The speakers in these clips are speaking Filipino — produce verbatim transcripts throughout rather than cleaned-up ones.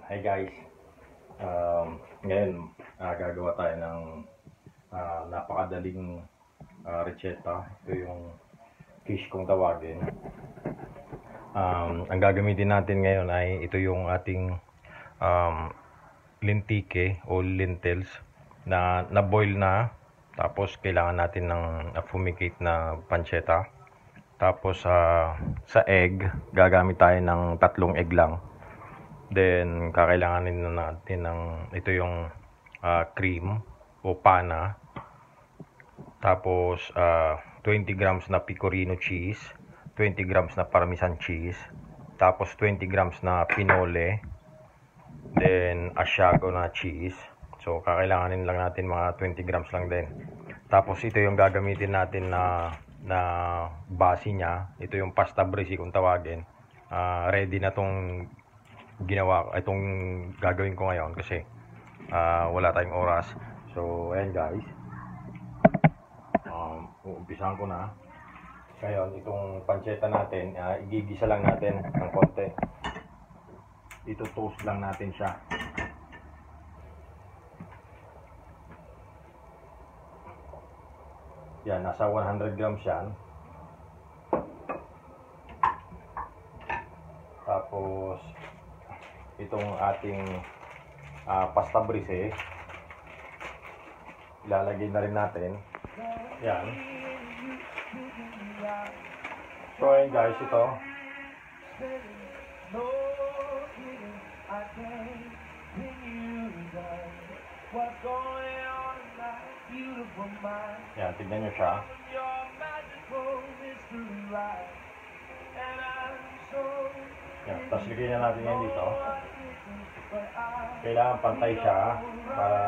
Hi guys, um, ngayon uh, gagawa tayo ng uh, napakadaling uh, retseta. Ito yung fish kung tawagin. Um, ang gagamitin natin ngayon ay ito yung ating um, lentike o lentils na na-boil na. Tapos kailangan natin ng uh, fumigate na pancetta. Tapos uh, sa egg, gagamit tayo ng tatlong egg lang. Then, kakailanganin na natin ng, ito yung uh, cream o pana. Tapos, uh, twenty grams na pecorino cheese, twenty grams na parmesan cheese, tapos twenty grams na pinole, then asiago na cheese. So, kakailanganin lang natin mga twenty grams lang din. Tapos, ito yung gagamitin natin na, na base niya. Ito yung pasta brisi kung tawagin. Uh, ready na tong ginawa itong gagawin ko ngayon kasi uh, wala tayong oras. So ayan guys, um, uumpisahan ko na ngayon itong pancetta natin. Uh, igigisa lang natin ng konti, ito toast lang natin siya. Yan, nasa one hundred grams yan. Tapos itong ating uh, pasta brisi, ilalagay na rin natin. Yan. So ayun guys, ito. Yan, tignan nyo siya. Yan, tapos lagyan na natin yan dito. Kailangan pantay siya para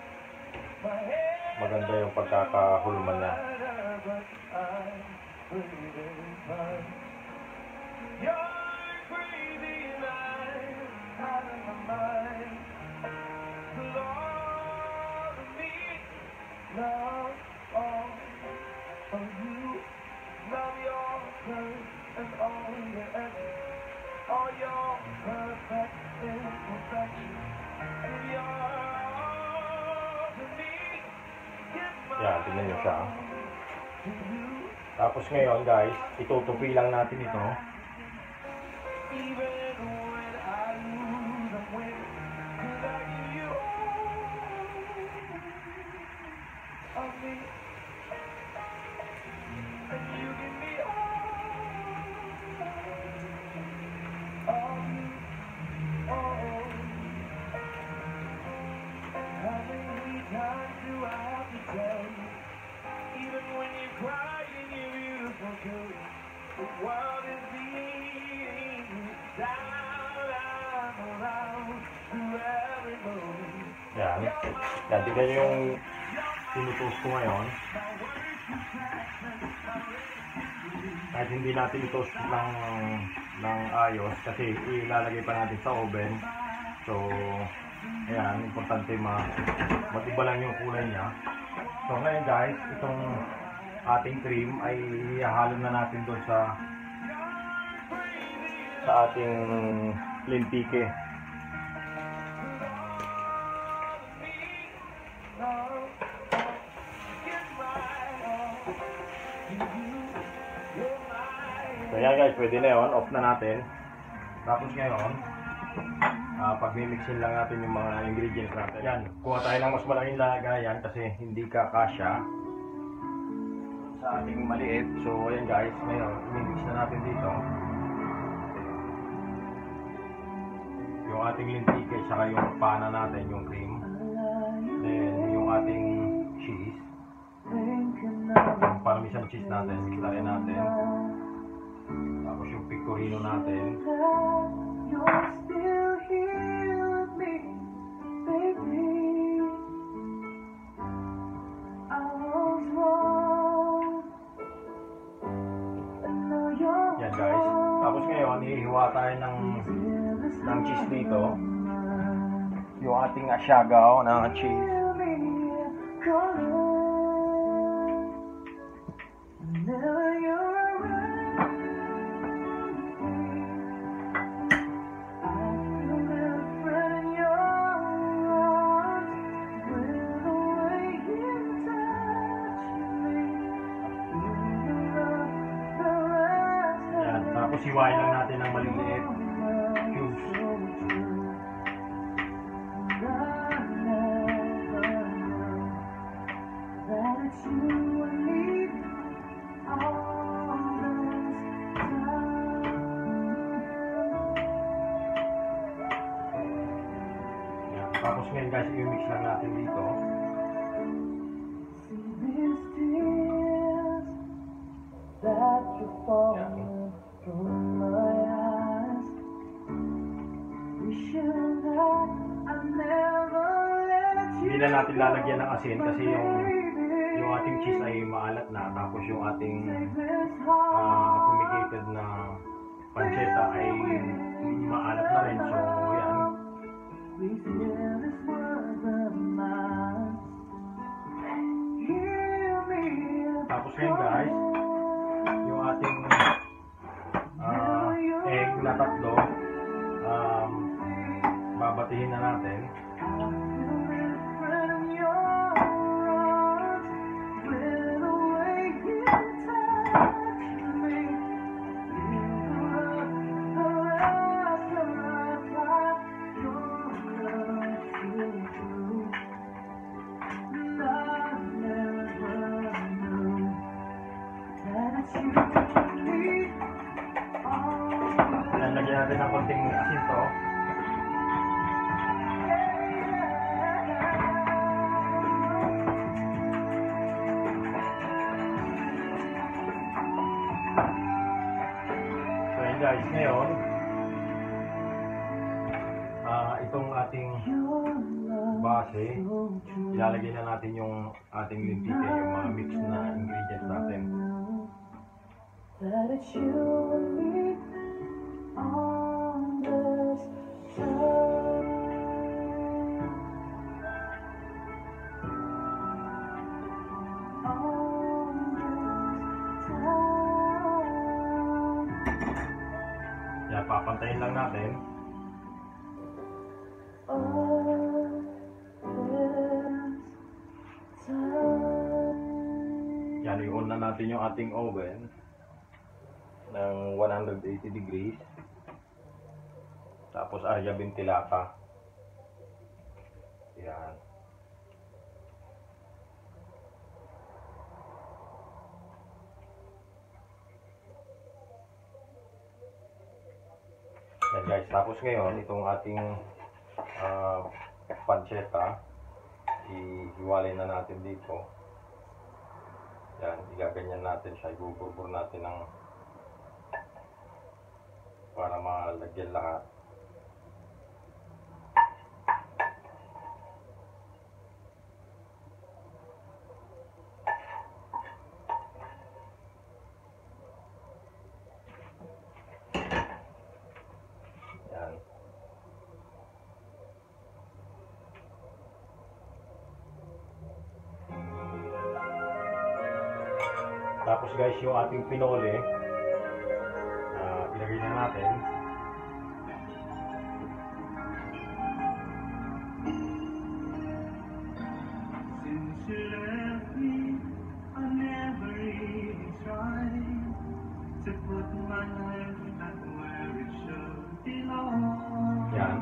maganda yung pagkakahulman niya. All your perfect imperfection, and yours to me. Yan, tignan nyo siya. Tapos ngayon guys, itutupi lang natin ito. Even when you're crying, you're beautiful too. The world is beating down and around to every move. Yan. Yan, tignan nyo yung tinutoast ko ngayon. Kahit hindi natin itoast ng, ng ayos kasi ilalagay pa natin sa oven. So, ayan, importante ma mag-iba lang yung kulay niya. So ngayon guys, itong ating cream ay ihahalo na natin doon sa sa ating lentike. So yan guys, pwede na yun, off na natin. Tapos ngayon, Uh, pag-mixin lang natin yung mga ingredients natin. Yan, kuha tayo ng mas malaking lagayan kasi hindi kakasya sa ating maliit. So ayan guys, ngayon i-mix na natin dito yung ating lentike saka yung pana natin, yung cream, then yung ating cheese, yung parmesan cheese natin, mix na rin natin. Tapos yung pecorino natin. Yan guys. Tapos ngayon, hihiwa tayo ng, ng cheese dito. Yung ating asiagaw na cheese. Tapos hiwain lang natin ng maliliit cubes. Yan. Tapos ngayon guys, i-mix lang natin dito. Hindi na natin lalagyan ng asin kasi yung yung ating cheese ay maalat na, tapos yung ating uh, fumigated na pancetta ay maalat na rin, so yan. Tapos ngayon guys, yung ating uh, egg na tatlo, um, babatihin na natin. Yan, lagyan natin ng konting asin to. So yan guys, ngayon uh, itong ating base, ilalagay na natin yung ating lintique, yung mga mix na ingredients natin. That it's you and me on this side. On this time. Yan, papantayin lang natin. Yan, i-on na natin yung ating oven ng one hundred eighty degrees. Tapos area ventilata. Yan. Yan guys, tapos ngayon itong ating uh, pancetta, ihiwalay na natin dito. Yan, igaganyan natin siya, ibuburbur natin ng para malagyan lahat. Yan. Tapos guys, yung ating pinole, uh, ilagay na natin. Since you left me, I never really tried to put my life back where it should belong. Yan.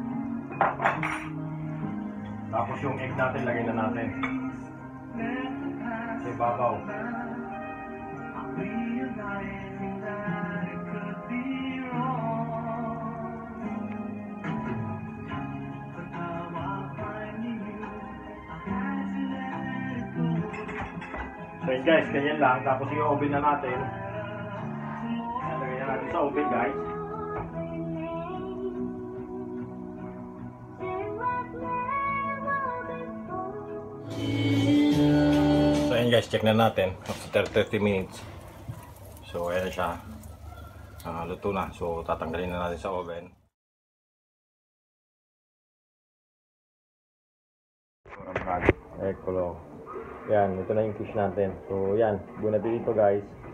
Tapos yung egg natin, lagay na natin sa ibabaw. Realizing that it could be wrong, but now I'm finding you. I had to let it go. So yun guys, ganyan lang. Tapos yung oven na natin. Lagay na natin sa oven guys. So yun guys, check na natin after thirty minutes. So ayan siya, uh, luto na. So tatanggalin na natin sa oven. Eccolo. Yan, ito na yung fish natin. So yan, buon appetito guys.